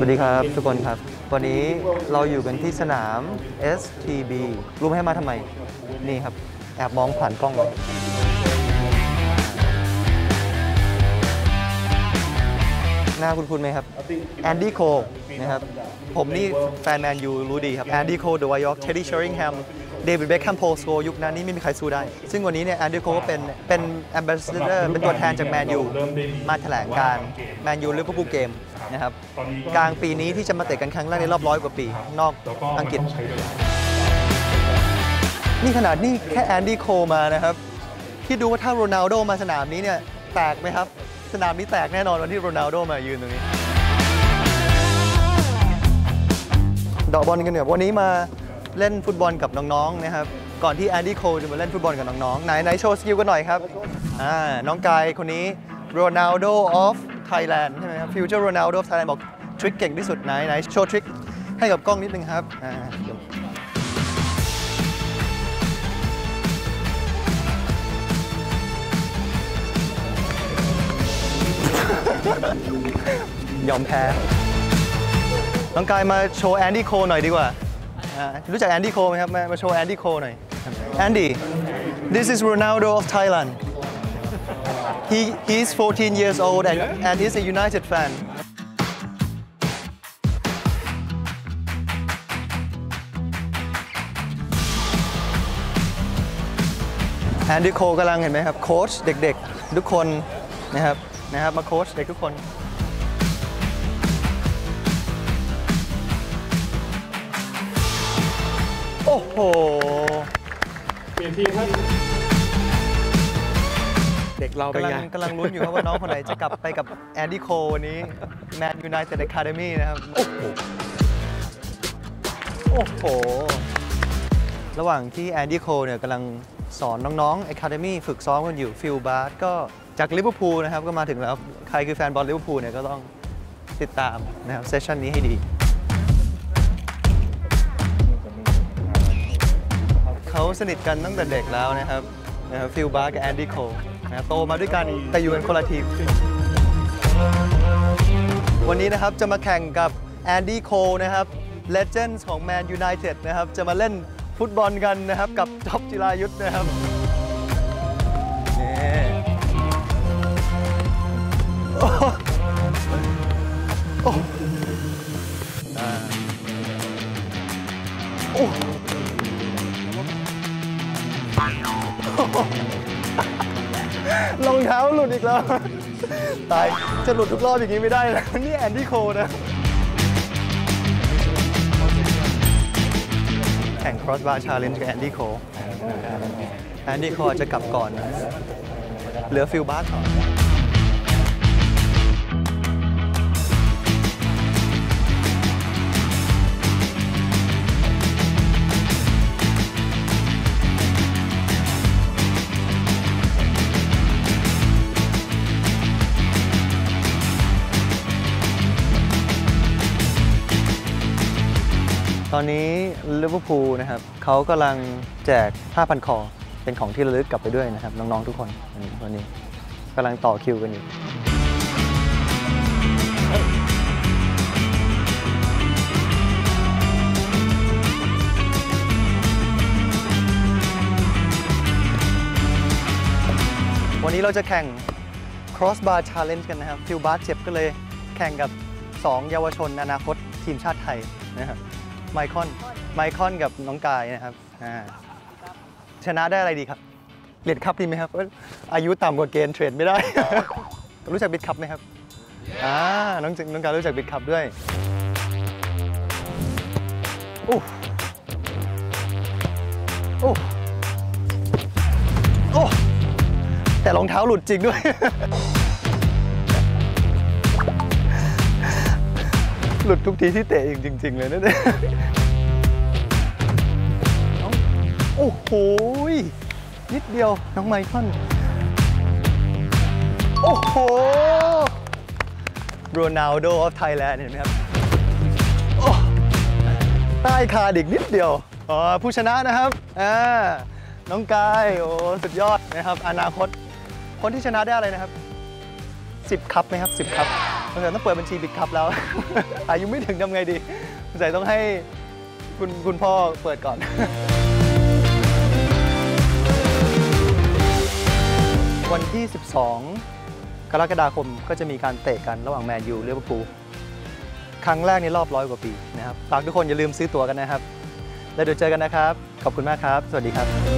วัสดีครับทุกคนครับวันนี้เราอยู่กันที่สนาม STB รู้ไหมให้มาทำไมนี่ครับแอบมองผ่านกล้องหน้าคุณไหมครับแอนดี้โคนะครับผมนี่แฟนแมนยูรู้ดีครับแอนดี้โคเดอะไวท์ยอร์กเท็ดดี้เชอริงแฮมเดวิดเบคแฮมโพสโกยุคนั้นนี่ไม่มีใครสู้ได้ซึ่งวันนี้เนี่ยแอนดี้โคก็เป็นแอมบาสเดอร์เป็นตัวแทนจากแมนยูมาแถลงการแมนยูลิเวอร์พูลเกมนะครับกลางปีนี้ที่จะมาเตะกันครั้งแรกในรอบ100 กว่าปีนอกอังกฤษนี่ขนาดนี่แค่แอนดี้โคมานะครับคิดดูว่าถ้าโรนัลโดมาสนามนี้เนี่ยแตกไหมครับสนามนี้แตกแน่นอนวันที่โรนัลโดมายืนตรงนี้เดาะบอลกันเนี่ยวันนี้มาเล่นฟุตบอลกับน้องๆนะครับก่อนที่แอนดี้โคจะมาเล่นฟุตบอลกับน้องๆไหนโชว์สกิลกันหน่อยครับน้องกายคนนี้โรนัลโด of Thailand ใช่ไหมครับ Future Ronaldo of Thailand บอกทริคเก่งที่สุดไหนโชว์ทริคให้กับกล้องนิดนึงครับยอมแพ้น้องกายมาโชว์แอนดี้โคหน่อยดีกว่ารู้จักแอนดี้โคไหมครับมาโชว์แอนดี้โคหน่อยแอนดี้ this is Ronaldo of Thailand he's 14 years old and he's a United fanแอนดี้โคกำลังเห็นไหมครับโค้ชเด็กๆทุกคนนะครับมาโค้ชเด็กทุกคนโอ้โหเปลี่ยนทีมครับเด็กเราไปไงกำลังลุ้นอยู่ครับว่าน้องคนไหนจะกลับไปกับแอนดี้โควันนี้แมนยูไนเต็ดอะคาเดมี่นะครับโอ้โหระหว่างที่แอนดี้โคเนี่ยกำลังสอนน้องๆอะคาเดมี่ฝึกซ้อมกันอยู่ฟิลบาร์ก็จากลิเวอร์พูลนะครับก็มาถึงแล้วใครคือแฟนบอลลิเวอร์พูลเนี่ยก็ต้องติดตามนะครับเซสชั่นนี้ให้ดีเขาสนิทกันตั้งแต่เด็กแล้วนะครับฟิลบาร์กับแอนดี้โคนะครับโตมาด้วยกันแต่อยู่กันคนละทีมวันนี้นะครับจะมาแข่งกับแอนดี้โคนะครับเลเจนด์ของแมนยูไนเต็ดนะครับจะมาเล่นฟุตบอลกันนะครับกับท็อปจิรายุทธนะครับรองเท้าหลุดอีกแล้วตายจะหลุดทุกรอบอย่างนี้ไม่ได้นะนี่แอนดี้โคนะแข่ง crossbar challenge กับแอนดี้โคจะกลับก่อนนะเหลือฟิลบาร์ก่อนตอนนี้ลิเวอร์พูลนะครับเขากำลังแจก 5,000 คอเป็นของที่ระลึกกลับไปด้วยนะครับน้องๆทุกคนวันนี้กำลังต่อคิวกันอยู่วันนี้เราจะแข่ง crossbar challenge กันนะครับฟิลบาร์เจ็บก็เลยแข่งกับ2เยาวชนอนาคตทีมชาติไทยนะครับไมคอนกับน้องกายนะครับชนะได้อะไรดีครับเหรียญคัพดีไหมครับอายุต่ำกว่าเกณฑ์เทรดไม่ได้ รู้จักบิดคัพไหมครับน้องกายรู้จักบิดคัพด้วยโอ้แต่รองเท้าหลุดจริงด้วย หลุดทุกทีที่เตะจริงๆเลยนะเนี่ยโอ้โหนิดเดียวน้องไมคอนโอ้โหโรนัลโด of Thailand เห็นไหมครับใต้คาดิกนิดเดียวผู้ชนะนะครับน้องกายโอ้สุดยอดนะครับอนาคตคนที่ชนะได้อะไรนะครับ10 คัพไหมครับ10 คัพสงสัยต้องเปิดบัญชีบิ๊กคัพแล้ว อายุไม่ถึงทำไงดีสงสัยต้องให้คุณพ่อเปิดก่อน วันที่ 12 กรกฎาคมก็จะมีการเตะกันระหว่างแมนยูลิเวอร์พูลครั้งแรกในรอบ100 กว่าปีนะครับฝากทุกคนอย่าลืมซื้อตั๋วกันนะครับแล้วเดี๋ยวเจอกันนะครับขอบคุณมากครับสวัสดีครับ